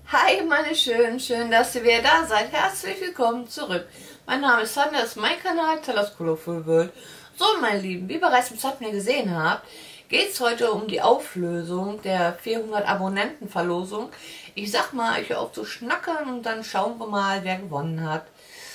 Hi meine Schönen, schön, dass ihr wieder da seid. Herzlich willkommen zurück. Mein Name ist Sandra, das ist mein Kanal Talas Colorful World. So meine Lieben, wie bereits im Thumbnail gesehen habt, geht es heute um die Auflösung der 400 Abonnenten-Verlosung. Ich sag mal, ich höre auf zu schnackern und dann schauen wir mal, wer gewonnen hat.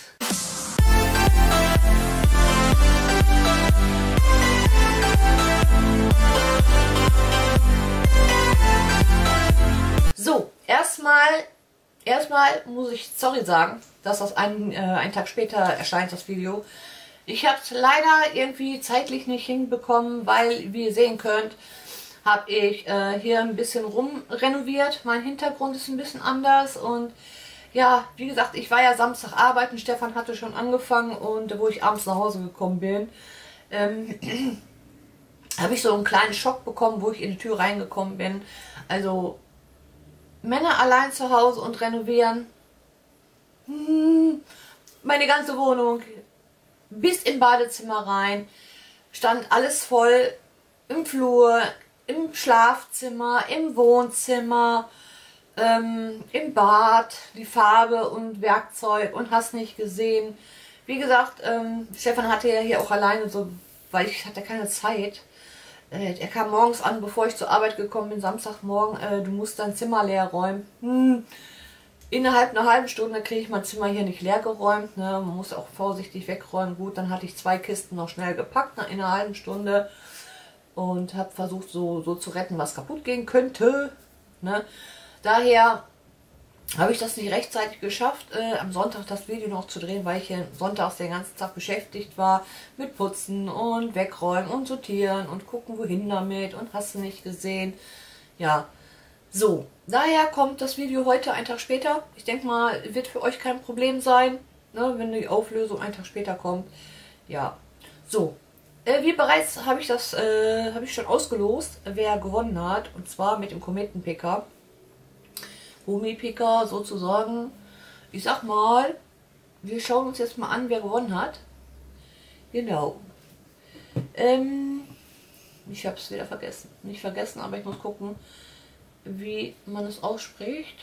So, erstmal muss ich sorry sagen, dass das einen Tag später erscheint, das Video. Ich habe es leider irgendwie zeitlich nicht hinbekommen, weil, wie ihr sehen könnt, habe ich hier ein bisschen rumrenoviert. Mein Hintergrund ist ein bisschen anders und ja, wie gesagt, ich war ja Samstag arbeiten. Stefan hatte schon angefangen und wo ich abends nach Hause gekommen bin, habe ich so einen kleinen Schock bekommen, wo ich in die Tür reingekommen bin. Also Männer allein zu Hause und renovieren. Meine ganze Wohnung bis im Badezimmer rein. Stand alles voll im Flur, im Schlafzimmer, im Wohnzimmer, im Bad. Die Farbe und Werkzeug und hast nicht gesehen. Wie gesagt, Stefan hatte ja hier auch alleine so, weil ich hatte keine Zeit. Er kam morgens an, bevor ich zur Arbeit gekommen bin, Samstagmorgen, du musst dein Zimmer leer räumen. Innerhalb einer halben Stunde kriege ich mein Zimmer hier nicht leer geräumt. Ne? Man muss auch vorsichtig wegräumen. Gut, dann hatte ich 2 Kisten noch schnell gepackt in einer halben Stunde. Und habe versucht so zu retten, was kaputt gehen könnte. Ne? Daher habe ich das nicht rechtzeitig geschafft, am Sonntag das Video noch zu drehen, weil ich hier sonntags den ganzen Tag beschäftigt war mit Putzen und Wegräumen und Sortieren und gucken, wohin damit und hast du nicht gesehen. Ja, so, daher kommt das Video heute einen Tag später. Ich denke mal, wird für euch kein Problem sein, ne, wenn die Auflösung einen Tag später kommt. Ja, so, wie bereits habe ich schon ausgelost, wer gewonnen hat, und zwar mit dem Kometenpicker. Gummipicker sozusagen. Ich sag mal, wir schauen uns jetzt mal an, wer gewonnen hat. Genau. Ich habe es wieder vergessen. Nicht vergessen, aber ich muss gucken, wie man es ausspricht.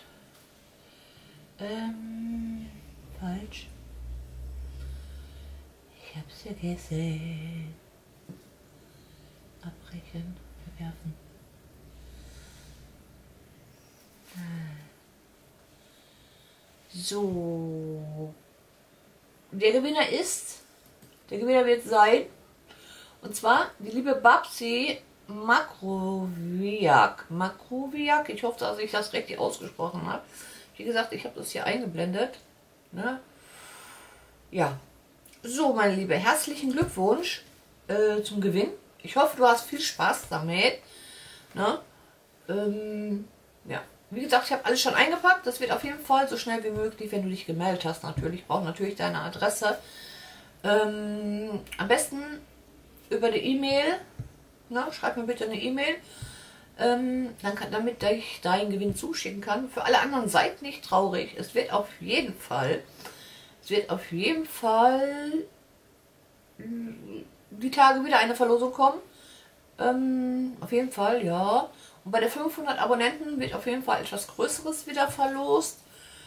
Falsch. Ich habe es vergessen. Abbrechen, verwerfen. So, der Gewinner wird sein, und zwar die liebe Babsi Makrowiak. Ich hoffe, dass ich das richtig ausgesprochen habe. Wie gesagt, ich habe das hier eingeblendet. Ne? Ja, so meine Liebe, herzlichen Glückwunsch zum Gewinn. Ich hoffe, du hast viel Spaß damit. Ne? Ja. Wie gesagt, ich habe alles schon eingepackt. Das wird auf jeden Fall so schnell wie möglich, wenn du dich gemeldet hast. Natürlich, brauche natürlich deine Adresse. Am besten über die E-Mail. Schreib mir bitte eine E-Mail. Damit ich deinen Gewinn zuschicken kann. Für alle anderen seid nicht traurig. Es wird auf jeden Fall die Tage wieder eine Verlosung kommen. Auf jeden Fall, ja. Und bei der 500 Abonnenten wird auf jeden Fall etwas Größeres wieder verlost.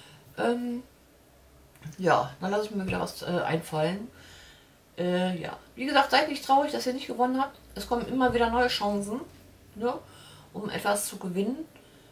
Ja, dann lasse ich mir wieder was einfallen. Ja, wie gesagt, seid nicht traurig, dass ihr nicht gewonnen habt. Es kommen immer wieder neue Chancen, ne, um etwas zu gewinnen.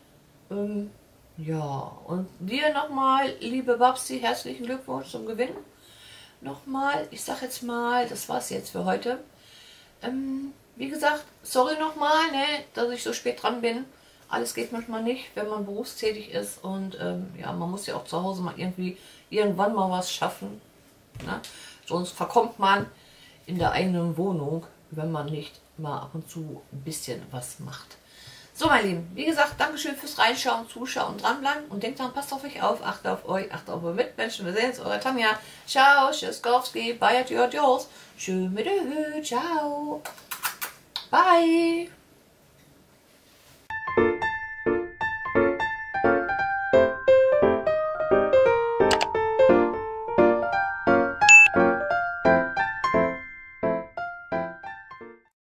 Ja, und dir nochmal, liebe Babsi, herzlichen Glückwunsch zum Gewinn. Nochmal, ich sag jetzt mal, das war's jetzt für heute. Wie gesagt, sorry nochmal, ne, dass ich so spät dran bin. Alles geht manchmal nicht, wenn man berufstätig ist. Und ja, man muss ja auch zu Hause mal irgendwann mal was schaffen. Ne? Sonst verkommt man in der eigenen Wohnung, wenn man nicht mal ab und zu ein bisschen was macht. So, meine Lieben, wie gesagt, Dankeschön fürs Reinschauen, Zuschauen und dranbleiben. Und denkt dran, passt auf euch auf, achtet auf euch, achtet auf eure Mitmenschen. Wir sehen uns, eure Tanja. Ciao, tschüsskowski, bye, adios. Tschüss mit der Höhe, ciao. Bye.